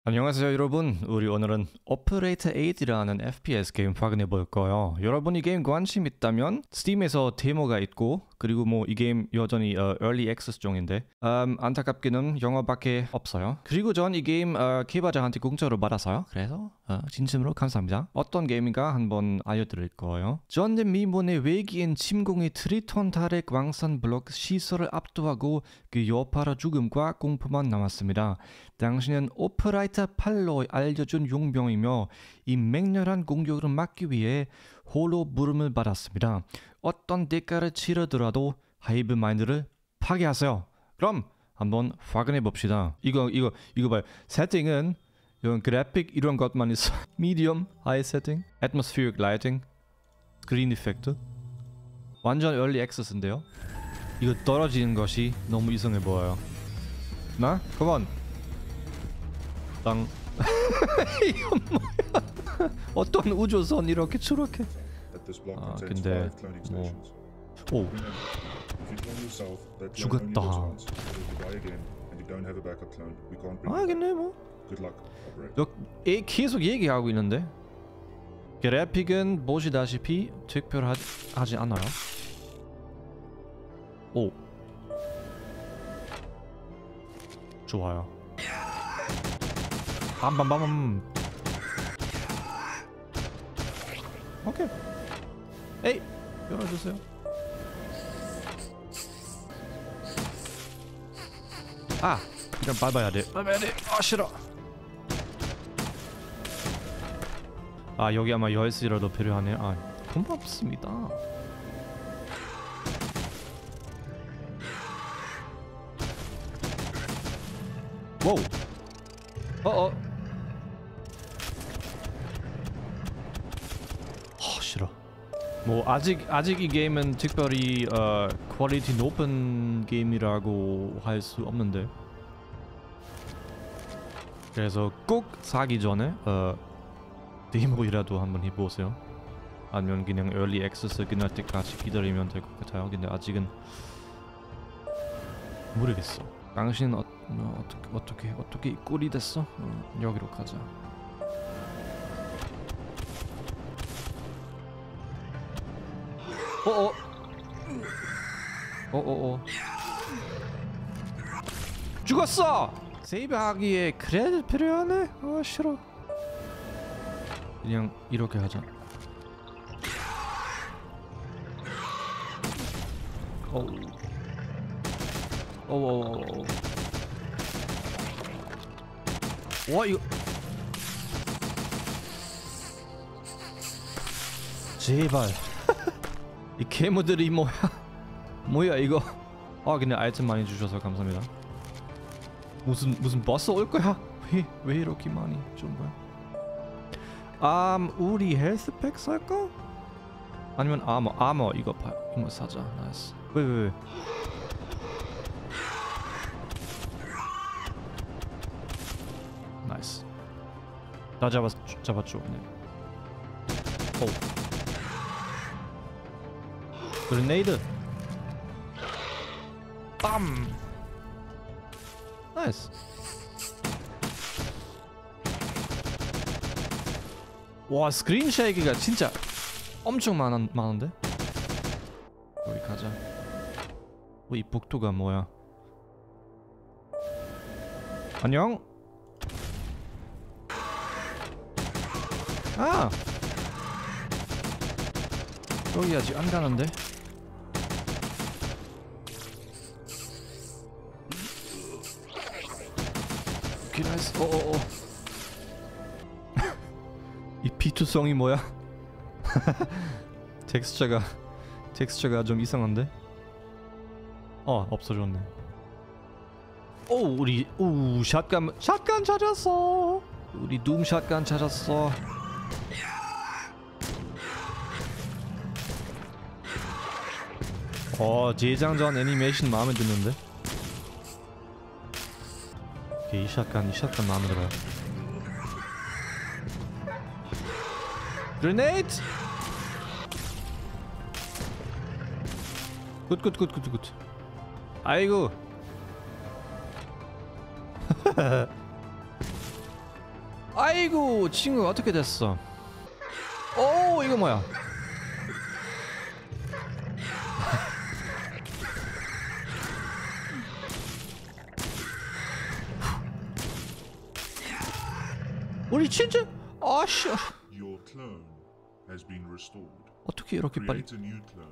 안녕하세요 여러분. 우리 오늘은 Operator 8이라는 FPS 게임 확인해 볼 거예요. 여러분 이 게임 관심 있다면 스팀에서 데모가 있고, 그리고 뭐 이 게임 여전히 Early Access 중인데 안타깝게는 영어밖에 없어요. 그리고 전 이 게임 개발자한테 공짜로 받았어요. 그래서 진심으로 감사합니다. 어떤 게임인가 한번 알려드릴 거예요. 전대 미문의 외계인 침공의 트리톤 달의 광산 블록 시설을 압도하고 그 여파라 죽음과 공포만 남았습니다. 당신은 오퍼라이터 8로 알려준 용병이며 이 맹렬한 공격을 막기 위해 홀로 부름을 받았습니다. 어떤 대가를 치르더라도 하이브 마인드를 파괴하세요. 그럼 한번 확인해 봅시다. 이거 봐요. 세팅은 이런 그래픽 이런 것만 있어. 미디엄, 하이 세팅, atmospheric lighting, 그린 이펙트. 완전 early access인데요. 이거 떨어지는 것이 너무 이상해 보여요. 나? Come on. 땅. 이건 뭐야? 어떤 우주선 이렇게 저렇게. 근데 뭐 오. 죽었다. 알겠네 뭐. 계속 얘기하고 있는데 그래픽은 보시다시피 특별하지 않아요. 오. 좋아요. 빰빰빰빰. 오케이. 에이, 열어주세요. 아, 이건 밟아야 돼. 아, 싫어. 아, 여기 아마 열쇠라도 필요하네. 아, 고맙습니다. 와우. 싫어. 뭐 아직 이 게임은 특별히 퀄리티 높은 게임이라고 할 수 없는데, 그래서 꼭 사기 전에 데모이라도 한번 해보세요. 아니면 그냥 early access 끝날 때까지 기다리면 될 것 같아요. 근데 아직은 모르겠어. 당신은 어떻게 꿀이 됐어? 여기로 가자. 죽었어! 세이브 하기에 크레딧 필요하네? 싫어. 그냥 이렇게 하자. 와, 이거 제발. 이 괴물들이 뭐야 이거. 근데 아이템 많이 주셔서 감사합니다. 무슨 버스 올 거야? 왜 이렇게 많이 준 거야? 우리 헬스팩 살까? 아니면 아머 이거 사자. 나이스. 왜 나이스. 다 잡았죠. 네. 그레네이드. 빰. 나이스. 와, 스크린 쉐이크가 진짜 엄청 많은데? 여기 가자. 이 복도가 뭐야? 안녕? 여기 아직 안 가는데? 오케이, 나이스. 이 비투성이 뭐야? 텍스처가 좀 이상한데? 없어졌네. 우리 샷건 찾았어. 우리 둠 샷건 찾았어. 재장전 애니메이션 마음에 드는데? 오케이, 이 샷건 마음에 들어요. 그레네이드! 굿. 아이고. 아이고 친구 어떻게 됐어? 오 이거 뭐야? 우리 진짜 아씨 Your clone has been restored. 어떻게 이렇게 빨리 Create a new clone